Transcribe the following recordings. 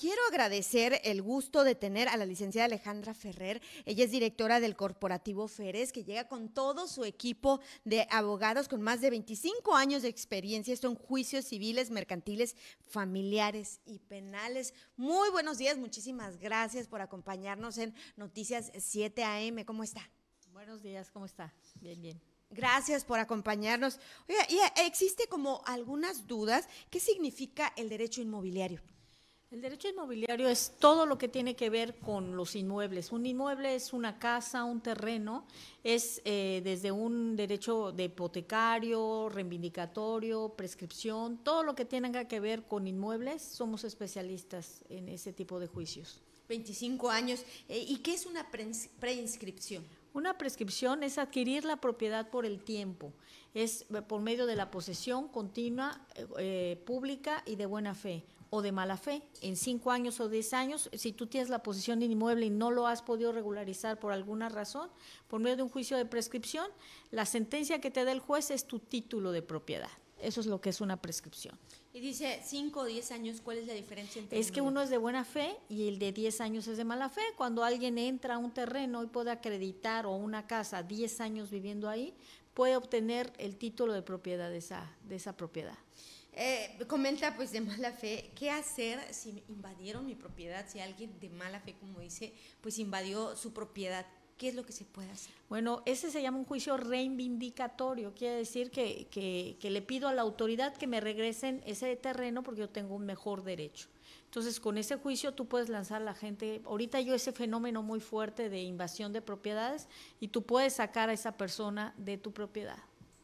quiero agradecer el gusto de tener a la licenciada Alejandra Ferrer. Ella es directora del Corporativo Feres, que llega con todo su equipo de abogados con más de 25 años de experiencia, esto en juicios civiles, mercantiles, familiares y penales. Muy buenos días, muchísimas gracias por acompañarnos en Noticias 7 AM. ¿Cómo está? Buenos días, ¿cómo está? Bien, bien. Gracias por acompañarnos. Oiga, y existe como algunas dudas. ¿Qué significa el derecho inmobiliario? El derecho inmobiliario es todo lo que tiene que ver con los inmuebles. Un inmueble es una casa, un terreno, es desde un derecho de hipotecario, reivindicatorio, prescripción, todo lo que tenga que ver con inmuebles, somos especialistas en ese tipo de juicios. 25 años. ¿Y qué es una preinscripción? Una prescripción es adquirir la propiedad por el tiempo, es por medio de la posesión continua, pública y de buena fe o de mala fe. En 5 años o 10 años, si tú tienes la posesión de inmueble y no lo has podido regularizar por alguna razón, por medio de un juicio de prescripción, la sentencia que te da el juez es tu título de propiedad. Eso es lo que es una prescripción. Y dice 5 o 10 años, ¿cuál es la diferencia entre Es que uno es de buena fe y el de 10 años es de mala fe. Cuando alguien entra a un terreno y puede acreditar, o una casa, 10 años viviendo ahí, puede obtener el título de propiedad de esa propiedad. Comenta pues de mala fe, ¿qué hacer si invadieron mi propiedad? Si alguien de mala fe, como dice, pues invadió su propiedad, ¿qué es lo que se puede hacer? Bueno, ese se llama un juicio reivindicatorio, quiere decir que le pido a la autoridad que me regresen ese terreno porque yo tengo un mejor derecho. Entonces, con ese juicio tú puedes lanzar a la gente, ahorita hay ese fenómeno muy fuerte de invasión de propiedades y tú puedes sacar a esa persona de tu propiedad.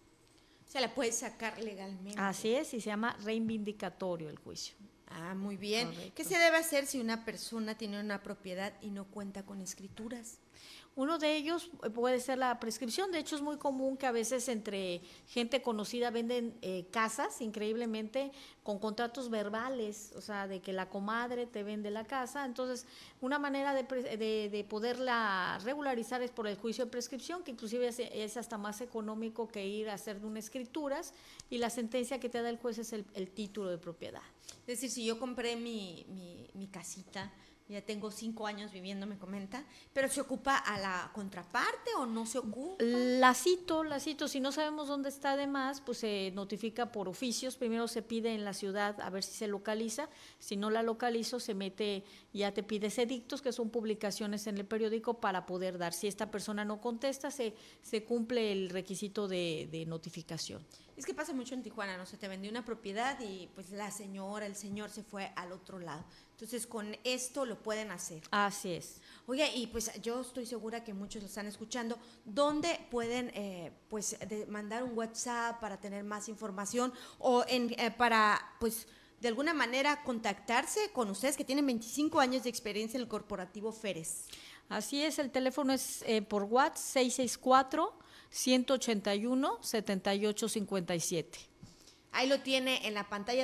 Se la puede sacar legalmente. Así es, y se llama reivindicatorio el juicio. Ah, muy bien. Correcto. ¿Qué se debe hacer si una persona tiene una propiedad y no cuenta con escrituras? Uno de ellos puede ser la prescripción. De hecho, es muy común que a veces entre gente conocida venden casas, increíblemente, con contratos verbales, o sea, de que la comadre te vende la casa. Entonces, una manera de poderla regularizar es por el juicio de prescripción, que inclusive es hasta más económico que ir a hacer de unas escrituras, y la sentencia que te da el juez es el título de propiedad. Es decir, si yo compré mi casita, ya tengo 5 años viviendo, me comenta, pero ¿se ocupa a la contraparte o no se ocupa? La cito, si no sabemos dónde está además, pues se notifica por oficios, primero se pide en la ciudad a ver si se localiza, si no la localizo se mete, ya te pides edictos, que son publicaciones en el periódico para poder dar, si esta persona no contesta, se cumple el requisito de notificación. Es que pasa mucho en Tijuana, ¿no? Se te vendió una propiedad y pues la señora, el señor se fue al otro lado. Entonces, con esto lo pueden hacer. Así es. Oye, y pues yo estoy segura que muchos lo están escuchando. ¿Dónde pueden mandar un WhatsApp para tener más información o para, pues, de alguna manera contactarse con ustedes que tienen 25 años de experiencia en el Corporativo Feres? Así es, el teléfono es por WhatsApp 664-181-7857. Ahí lo tiene en la pantalla,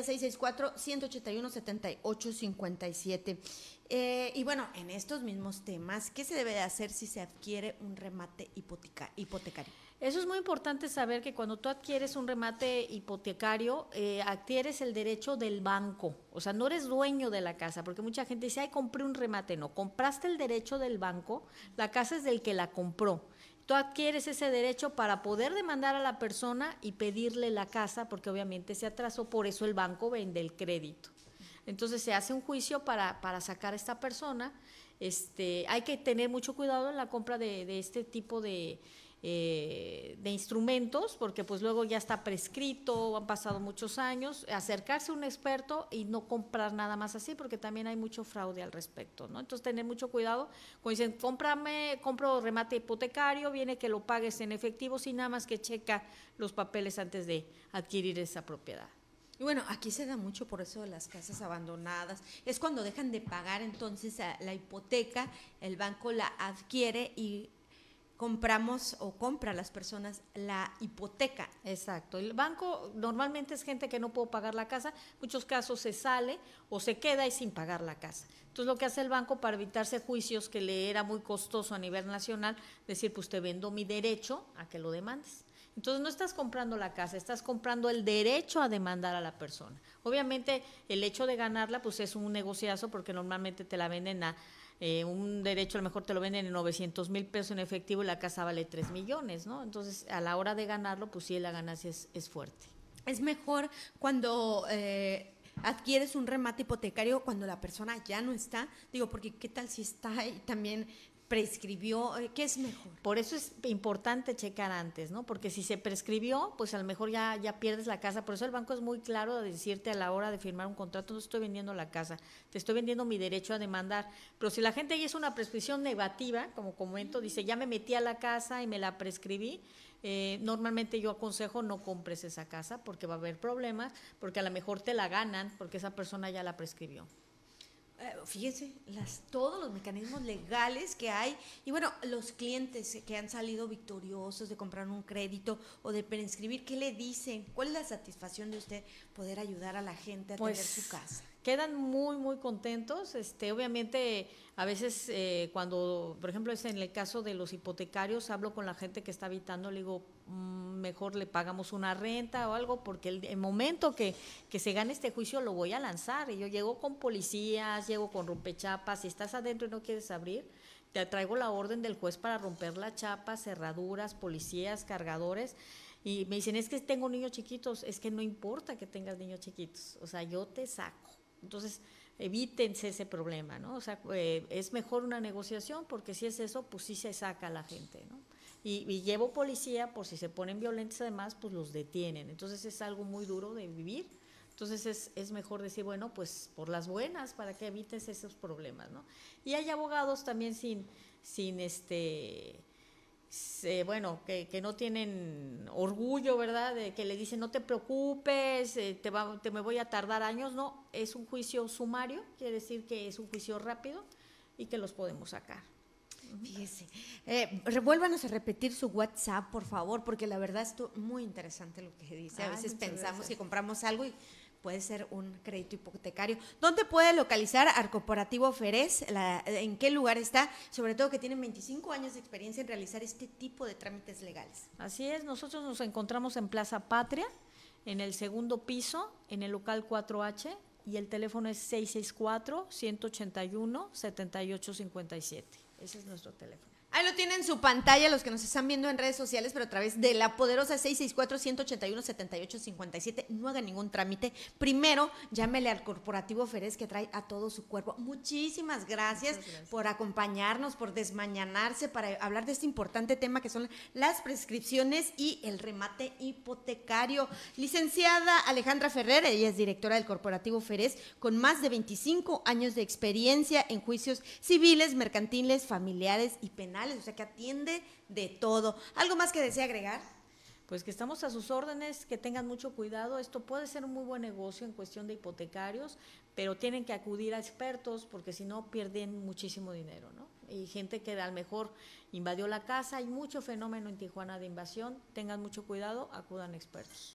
664-181-7857. Y bueno, en estos mismos temas, ¿qué se debe de hacer si se adquiere un remate hipotecario? Eso es muy importante saber, que cuando tú adquieres un remate hipotecario, adquieres el derecho del banco, o sea, no eres dueño de la casa, porque mucha gente dice, ay, compré un remate. No, compraste el derecho del banco, la casa es del que la compró. Tú adquieres ese derecho para poder demandar a la persona y pedirle la casa, porque obviamente se atrasó, por eso el banco vende el crédito. Entonces se hace un juicio para sacar a esta persona. Hay que tener mucho cuidado en la compra de este tipo de instrumentos, porque pues luego ya está prescrito, han pasado muchos años, acercarse a un experto y no comprar nada más así, porque también hay mucho fraude al respecto, ¿no? Entonces tener mucho cuidado, cuando dicen compro remate hipotecario, viene que lo pagues en efectivo, sin nada más que checa los papeles antes de adquirir esa propiedad. Y bueno, aquí se da mucho por eso de las casas abandonadas. Es cuando dejan de pagar entonces la hipoteca, el banco la adquiere y compramos o compra a las personas la hipoteca. Exacto. El banco normalmente es gente que no puede pagar la casa, en muchos casos se sale o se queda y sin pagar la casa. Entonces lo que hace el banco para evitarse juicios que le era muy costoso a nivel nacional, decir, pues te vendo mi derecho a que lo demandes. Entonces no estás comprando la casa, estás comprando el derecho a demandar a la persona. Obviamente el hecho de ganarla pues es un negociazo porque normalmente te la venden a un derecho, a lo mejor te lo venden en 900,000 pesos en efectivo y la casa vale 3 millones, ¿no? Entonces a la hora de ganarlo pues sí la ganancia es fuerte. Es mejor cuando adquieres un remate hipotecario cuando la persona ya no está, digo, porque qué tal si está y también prescribió, ¿qué es mejor? Por eso es importante checar antes, ¿no? Porque si se prescribió, pues a lo mejor ya pierdes la casa. Por eso el banco es muy claro de decirte a la hora de firmar un contrato, no estoy vendiendo la casa, te estoy vendiendo mi derecho a demandar. Pero si la gente ya hizo una prescripción negativa, como comento, dice, ya me metí a la casa y me la prescribí, normalmente yo aconsejo no compres esa casa porque va a haber problemas, porque a lo mejor te la ganan porque esa persona ya la prescribió. Fíjense, todos los mecanismos legales que hay y bueno, los clientes que han salido victoriosos de comprar un crédito o de prescribir, ¿qué le dicen? ¿Cuál es la satisfacción de usted poder ayudar a la gente a tener su casa? Quedan muy, muy contentos. Obviamente, a veces cuando, por ejemplo, es en el caso de los hipotecarios, hablo con la gente que está habitando, le digo, mejor le pagamos una renta o algo, porque el momento que se gane este juicio lo voy a lanzar. Y yo llego con policías, llego con rompechapas, si estás adentro y no quieres abrir, te traigo la orden del juez para romper la chapa, cerraduras, policías, cargadores. Y me dicen, es que tengo niños chiquitos, es que no importa que tengas niños chiquitos, o sea, yo te saco. Entonces, evítense ese problema, ¿no? O sea, es mejor una negociación porque si es eso, pues sí se saca a la gente, ¿no? Y llevo policía por si se ponen violentos además, pues los detienen. Entonces es algo muy duro de vivir. Entonces es mejor decir, bueno, pues por las buenas para que evites esos problemas, ¿no? Y hay abogados también sin bueno, que no tienen orgullo, ¿verdad? De que le dicen, no te preocupes, me voy a tardar años. No, es un juicio sumario, quiere decir que es un juicio rápido y que los podemos sacar. Fíjese, vuélvanos a repetir su WhatsApp, por favor, porque la verdad es muy interesante lo que dice. A veces pensamos que compramos algo y puede ser un crédito hipotecario. ¿Dónde puede localizar al Corporativo Ferez? ¿En qué lugar está? Sobre todo que tienen 25 años de experiencia en realizar este tipo de trámites legales. Así es, nosotros nos encontramos en Plaza Patria, en el segundo piso, en el local 4H, y el teléfono es 664-181-7857. Ese es nuestro teléfono. Ahí lo tienen en su pantalla los que nos están viendo en redes sociales, pero a través de la poderosa 664-181-7857. No hagan ningún trámite. Primero, llámele al Corporativo Ferez que trae a todo su cuerpo. Muchísimas gracias por acompañarnos, por desmañanarse, para hablar de este importante tema que son las prescripciones y el remate hipotecario. Licenciada Alejandra Ferrer, ella es directora del Corporativo Ferez, con más de 25 años de experiencia en juicios civiles, mercantiles, familiares y penales. O sea que atiende de todo. ¿Algo más que desea agregar? Pues que estamos a sus órdenes, que tengan mucho cuidado. Esto puede ser un muy buen negocio en cuestión de hipotecarios, pero tienen que acudir a expertos porque si no pierden muchísimo dinero, ¿no? Y gente que a lo mejor invadió la casa, hay mucho fenómeno en Tijuana de invasión, tengan mucho cuidado, acudan expertos.